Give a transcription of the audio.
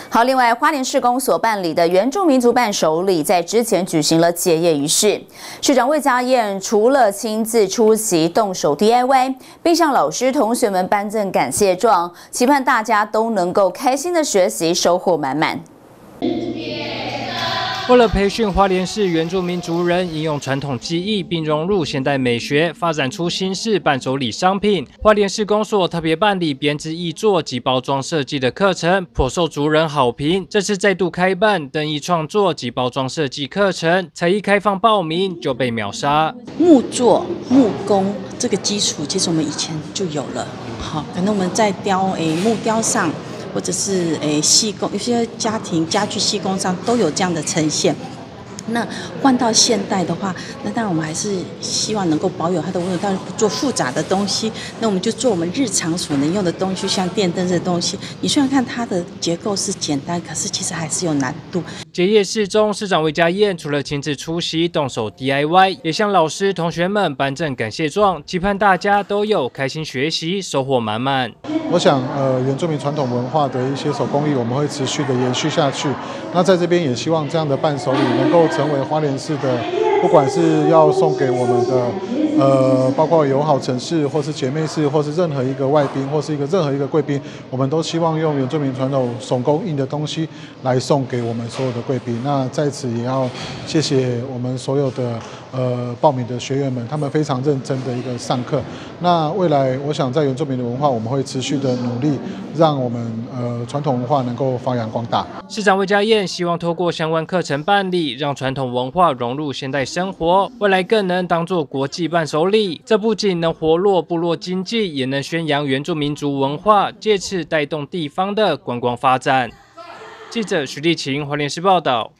好，另外，花莲市公所办理的原住民族伴手礼在之前举行了结业仪式。市长魏家燕除了亲自出席动手 DIY， 并向老师同学们颁赠感谢状，期盼大家都能够开心的学习，收获满满。 为了培训花莲市原住民族人应用传统技艺并融入现代美学，发展出新式伴手礼商品，花莲市公所特别办理编织艺作及包装设计的课程，颇受族人好评。这次再度开办灯艺创作及包装设计课程，才一开放报名就被秒杀。 木作、木工这个基础，其实我们以前就有了。好，可能我们在木雕上。或者是细工，有些家庭家具细工上都有这样的呈现。那换到现代的话，那当然我们还是希望能够保有它的温度，但是不做复杂的东西。那我们就做我们日常所能用的东西，像电灯这东西。你虽然看它的结构是简单，可是其实还是有难度。 结业式中，市长魏家燕除了亲自出席动手 DIY， 也向老师同学们颁赠感谢状，期盼大家都有开心学习，收获满满。 我想，原住民传统文化的一些手工艺，我们会持续的延续下去。那在这边也希望这样的伴手礼能够成为花莲市的，不管是要送给我们的，包括友好城市，或是姐妹市，或是任何一个外宾，或是任何一个贵宾，我们都希望用原住民传统手工艺的东西来送给我们所有的贵宾。那在此也要谢谢我们所有的报名的学员们，他们非常认真的一个上课。那未来我想在原住民的文化，我们会持续的努力，让我们传统文化能够发扬光大。 市长魏家燕希望透过相关课程办理，让传统文化融入现代生活，未来更能当作国际伴手礼。这不仅能活络部落经济，也能宣扬原住民族文化，借此带动地方的观光发展。记者徐立晴，花莲市报道。